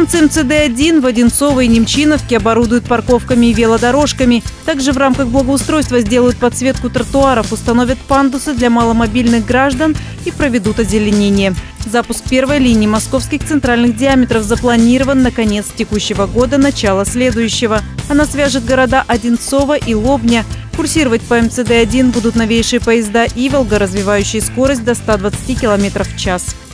Станции МЦД-1 в Одинцово и Немчиновке оборудуют парковками и велодорожками. Также в рамках благоустройства сделают подсветку тротуаров, установят пандусы для маломобильных граждан и проведут озеленение. Запуск первой линии московских центральных диаметров запланирован на конец текущего года, начало следующего. Она свяжет города Одинцово и Лобня. Курсировать по МЦД-1 будут новейшие поезда «Иволга», развивающие скорость до 120 км в час.